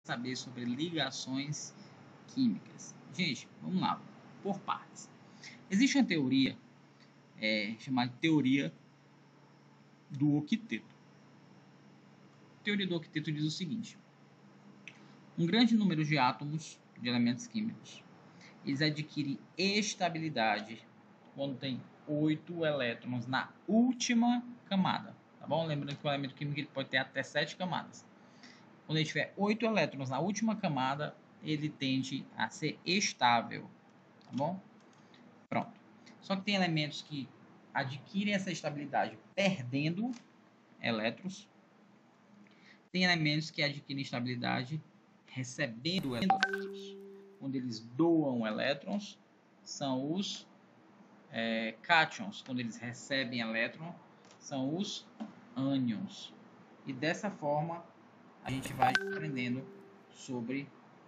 saber sobre ligações químicas. Gente, vamos lá, por partes. Existe uma teoria chamada teoria do octeto. A teoria do octeto diz o seguinte: um grande número de átomos de elementos químicos, eles adquirem estabilidade quando tem 8 elétrons na última camada, tá bom? Lembrando que o elemento químico ele pode ter até 7 camadas. Quando ele tiver 8 elétrons na última camada, ele tende a ser estável, tá bom? Pronto. Só que tem elementos que adquirem essa estabilidade perdendo elétrons. Tem elementos que adquirem estabilidade recebendo elétrons. Quando eles doam elétrons, são os cátions. Quando eles recebem elétron, são os ânions. E dessa forma, a gente vai aprendendo sobre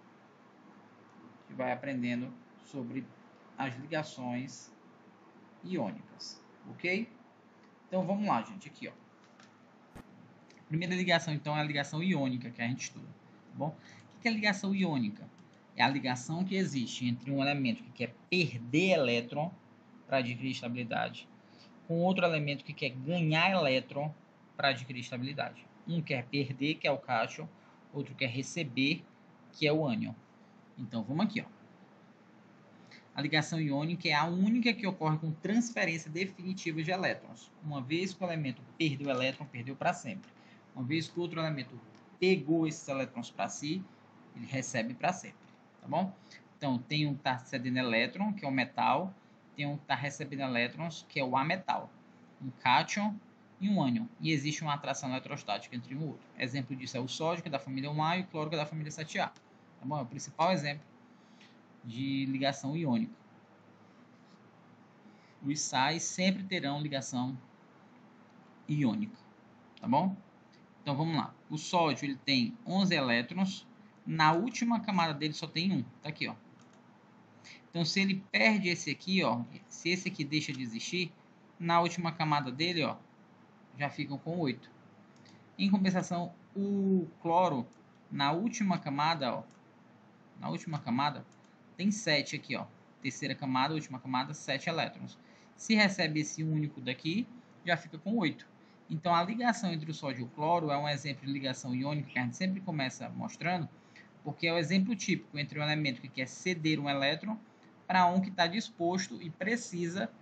as ligações iônicas, ok? Então vamos lá, gente, aqui, ó. Primeira ligação, então, é a ligação iônica que a gente estuda, tá bom? O que é ligação iônica? É a ligação que existe entre um elemento que quer perder elétron para adquirir estabilidade com outro elemento que quer ganhar elétron para adquirir estabilidade. Um quer perder, que é o cátion, outro quer receber, que é o ânion. Então, vamos aqui, ó. A ligação iônica é a única que ocorre com transferência definitiva de elétrons. Uma vez que o elemento perdeu o elétron, perdeu para sempre. Uma vez que o outro elemento pegou esses elétrons para si, ele recebe para sempre, tá bom? Então, tem um que está cedendo elétron, que é o metal, tem um que está recebendo elétrons, que é o ametal, um cátion e um ânion. E existe uma atração eletrostática entre um e outro. Exemplo disso é o sódio, que é da família 1A, e o cloro, que é da família 7A. Tá bom? É o principal exemplo de ligação iônica. Os sais sempre terão ligação iônica, tá bom? Então vamos lá. O sódio ele tem 11 elétrons, na última camada dele só tem um, tá aqui, ó. Então se ele perde esse aqui, ó, se esse aqui deixa de existir, na última camada dele, ó, já ficam com 8. Em compensação, o cloro na última camada, ó, tem 7 aqui, ó. Terceira camada, última camada, 7 elétrons. Se recebe esse único daqui, já fica com 8. Então, a ligação entre o sódio e o cloro é um exemplo de ligação iônica que a gente sempre começa mostrando, porque é o exemplo típico entre um elemento que quer ceder um elétron para um que está disposto e precisa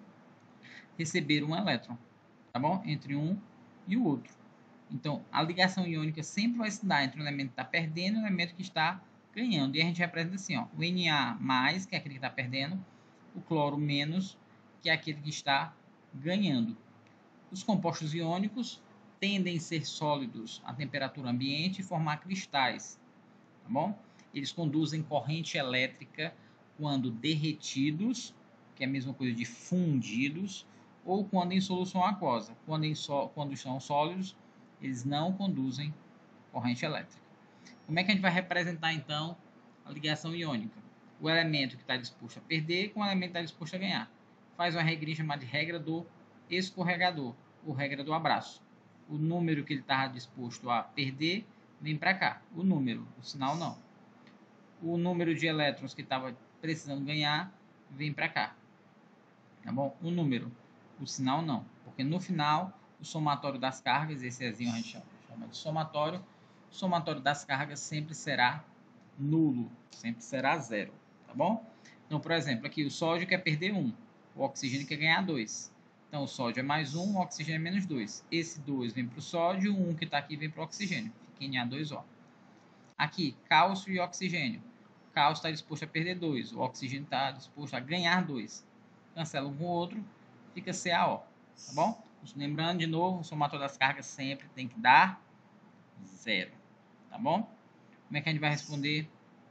receber um elétron, tá bom? Entre um e o outro. Então, a ligação iônica sempre vai se dar entre um elemento que está perdendo e um elemento que está ganhando. E a gente representa assim, ó, o Na+, que é aquele que está perdendo, o cloro menos, que é aquele que está ganhando. Os compostos iônicos tendem a ser sólidos à temperatura ambiente e formar cristais, tá bom? Eles conduzem corrente elétrica quando derretidos, que é a mesma coisa de fundidos, ou quando em solução aquosa. Quando estão sólidos, eles não conduzem corrente elétrica. Como é que a gente vai representar, então, a ligação iônica? O elemento que está disposto a perder com o elemento que está disposto a ganhar. Faz uma regrinha chamada de regra do escorregador, ou regra do abraço. O número que ele está disposto a perder vem para cá. O número, o sinal não. O número de elétrons que estava precisando ganhar vem para cá. Tá bom? O número, o sinal não. Porque no final, o somatório das cargas, esse Ezinho a gente chama de somatório, o somatório das cargas sempre será nulo, sempre será zero, tá bom? Então, por exemplo, aqui o sódio quer perder 1, o oxigênio quer ganhar 2. Então, o sódio é mais 1, o oxigênio é menos 2. Esse 2 vem para o sódio, o 1 que está aqui vem para o oxigênio. Fica em A2O. Aqui, cálcio e oxigênio. O cálcio está disposto a perder 2, o oxigênio está disposto a ganhar 2. Cancela um com o outro, fica CaO, tá bom? Lembrando de novo, o somatório das cargas sempre tem que dar 0, tá bom? Como é que a gente vai responder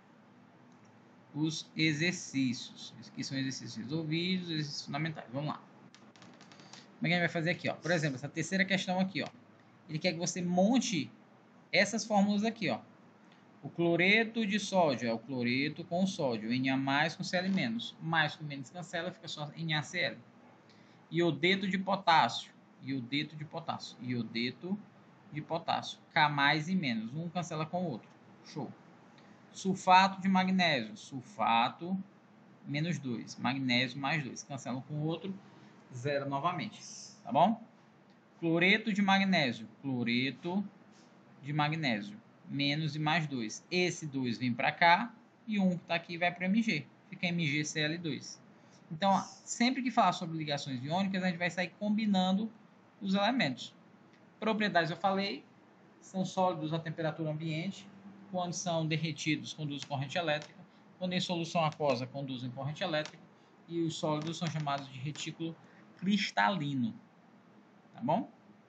os exercícios? Esses aqui são exercícios resolvidos, exercícios fundamentais. Vamos lá. Como é que a gente vai fazer aqui, ó? Por exemplo, essa terceira questão aqui, ó. Ele quer que você monte essas fórmulas aqui, ó. O cloreto de sódio é o cloreto com sódio, Na+ com Cl-, mais com menos cancela, fica só NaCl. Iodeto de potássio, iodeto de potássio, iodeto de potássio, K+ e menos, um cancela com o outro. Show. Sulfato de magnésio. Sulfato, menos 2. Magnésio, mais 2. Cancela com o outro, zero novamente. Tá bom? Cloreto de magnésio. Cloreto de magnésio. Menos e mais 2. Esse 2 vem para cá e o 1 que está aqui vai para Mg. Fica MgCl2. Então, sempre que falar sobre ligações iônicas, a gente vai sair combinando os elementos. Propriedades eu falei, são sólidos a temperatura ambiente. Quando são derretidos, conduzem corrente elétrica. Quando em solução aquosa, conduzem corrente elétrica. E os sólidos são chamados de retículo cristalino. Tá bom?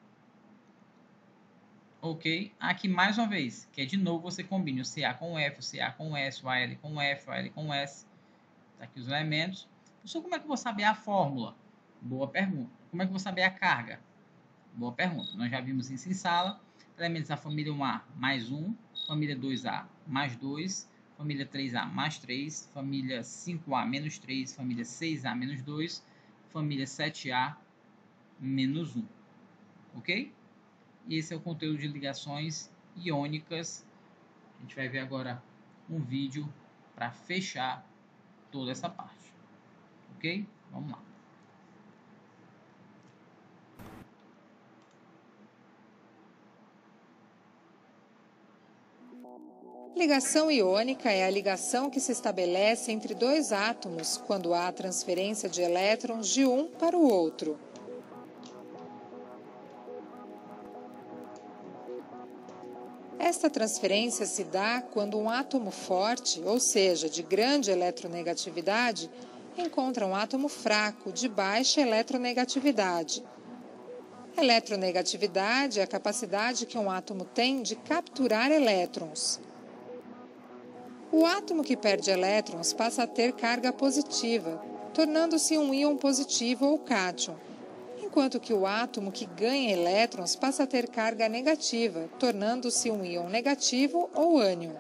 Ok? Aqui mais uma vez, que é de novo você combina o Ca com o F, o Ca com o S, o Al com o F, o Al com o S. Tá aqui os elementos. Professor, como é que eu vou saber a fórmula? Boa pergunta. Como é que eu vou saber a carga? Boa pergunta. Nós já vimos isso em sala. Elementos da família 1A mais 1, família 2A mais 2, família 3A mais 3, família 5A menos 3, família 6A menos 2, família 7A menos 1. Ok? Esse é o conteúdo de ligações iônicas. A gente vai ver agora um vídeo para fechar toda essa parte. Ok? Vamos lá. Ligação iônica é a ligação que se estabelece entre dois átomos quando há transferência de elétrons de um para o outro. Esta transferência se dá quando um átomo forte, ou seja, de grande eletronegatividade, encontra um átomo fraco, de baixa eletronegatividade. Eletronegatividade é a capacidade que um átomo tem de capturar elétrons. O átomo que perde elétrons passa a ter carga positiva, tornando-se um íon positivo ou cátion, enquanto que o átomo que ganha elétrons passa a ter carga negativa, tornando-se um íon negativo ou ânion.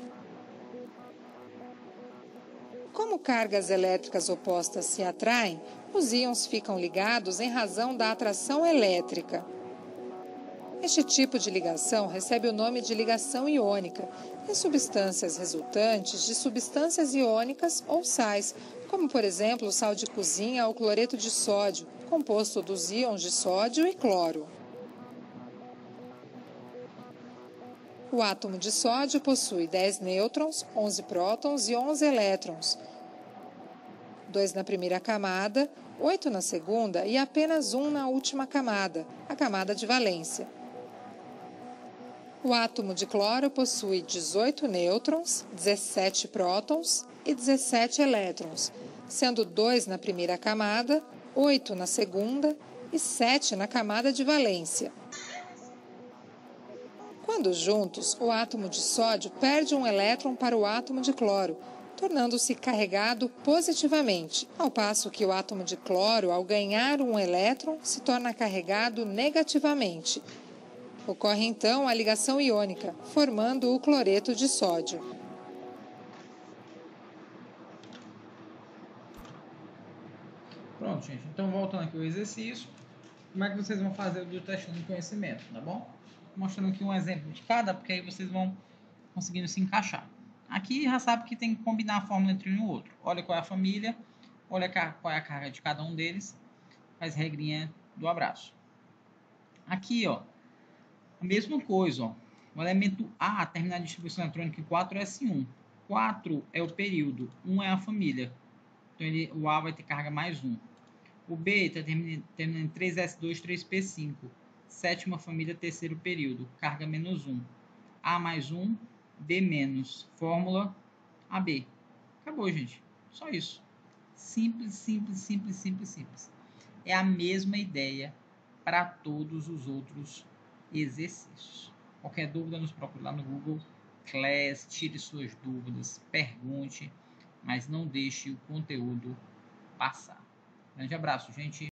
Como cargas elétricas opostas se atraem, os íons ficam ligados em razão da atração elétrica. Este tipo de ligação recebe o nome de ligação iônica em substâncias resultantes de substâncias iônicas ou sais, como por exemplo o sal de cozinha ou cloreto de sódio, composto dos íons de sódio e cloro. O átomo de sódio possui 10 nêutrons, 11 prótons e 11 elétrons, 2 na primeira camada, 8 na segunda e apenas 1 na última camada, a camada de valência. O átomo de cloro possui 18 nêutrons, 17 prótons e 17 elétrons, sendo 2 na primeira camada, 8 na segunda e 7 na camada de valência. Quando juntos, o átomo de sódio perde um elétron para o átomo de cloro, tornando-se carregado positivamente, ao passo que o átomo de cloro, ao ganhar um elétron, se torna carregado negativamente. Ocorre então a ligação iônica, formando o cloreto de sódio. Pronto, gente. Então, voltando aqui ao exercício, como é que vocês vão fazer o testando de conhecimento, tá bom? Mostrando aqui um exemplo de cada, porque aí vocês vão conseguindo se encaixar. Aqui já sabe que tem que combinar a fórmula entre um e o outro. Olha qual é a família, olha qual é a carga de cada um deles, faz regrinha do abraço. Aqui, ó, a mesma coisa, ó. O elemento A termina a distribuição eletrônica em 4s1. 4 é o período, 1 é a família. Então o A vai ter carga mais 1. O B está terminando em 3s2, 3p5. Sétima família, terceiro período, carga menos 1. A mais 1, B menos. Fórmula AB. Acabou, gente. Só isso. Simples, simples, simples, simples, simples. É a mesma ideia para todos os outros exercícios. Qualquer dúvida, nos procure lá no Google Class, tire suas dúvidas, pergunte, mas não deixe o conteúdo passar. Grande abraço, gente.